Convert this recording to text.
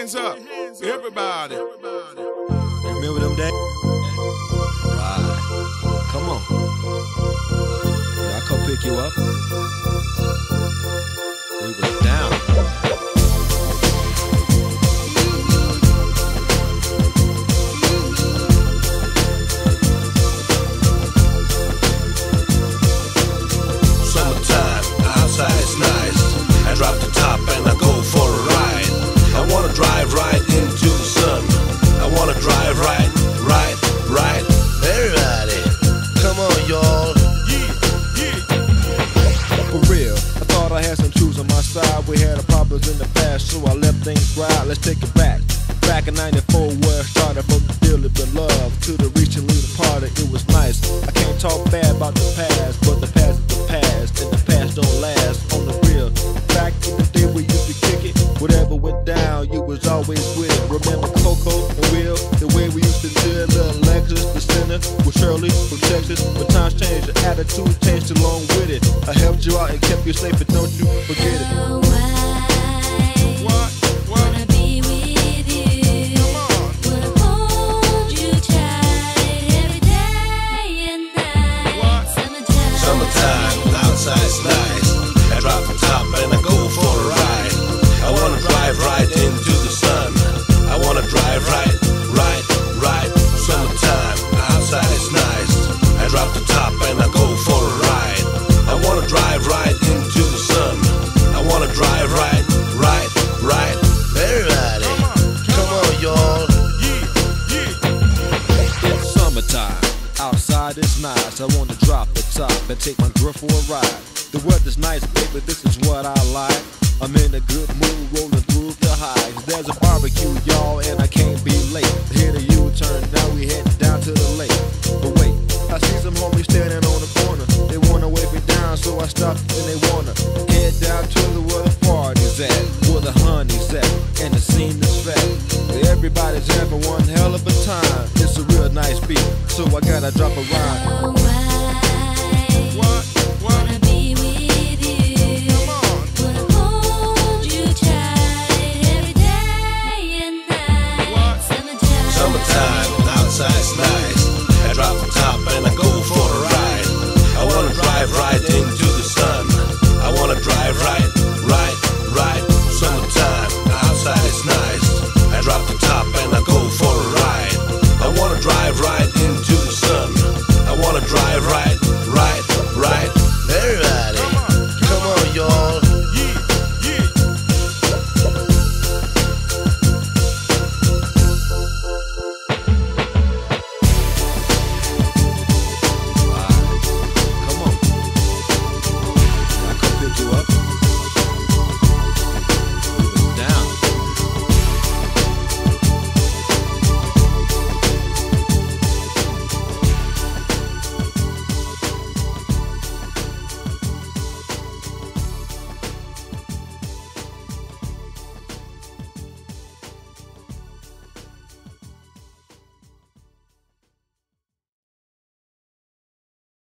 hands up, everybody. Remember them days? Right. Come on. Yeah, I'll come pick you up. We was down. Summertime, outside is nice. I drop the top and I go for a ride. I wanna drive right into the sun. I wanna drive right. Everybody, come on, y'all. For real, I thought I had some truths on my side. We had problems in the past, so I left things right. Let's take it back. Back in '94, where I started from the deal of the love to the recently departed. It was nice. I can't talk bad about the past, but the past is the past, and the past don't last. On the real, back in the day we used to kick it. Whatever went down, you was always with it. Remember Coco and Will, the way we used to do it. Little Lexus, the center with Shirley from Texas. But times changed, the attitude changed along with it. I helped you out and kept you safe, but don't you forget it. What? Summertime, outside's nice. I drop the top and I go for a ride. I wanna drive right into the sun. I wanna drive right. Summertime, outside's nice. I drop the top and I go for a ride. I wanna drive right into the sun. I wanna drive right. Everybody, come on, y'all. It's summertime, outside is nice. I wanna drop the top and take my girl for a ride. The weather's nice, baby, this is what I like. I'm in a good mood, rolling through the highs. There's a barbecue, y'all, and I can't be late. Hit a U-turn, now we head down to the lake. But wait, I see some homies standing on the corner. They wanna wave me down, so I stop and they wanna head down to where the party's at, where the honey's at, and the scene is fat. Everybody's having one hell of a time. It's a real nice beat, so I gotta drop a rhyme.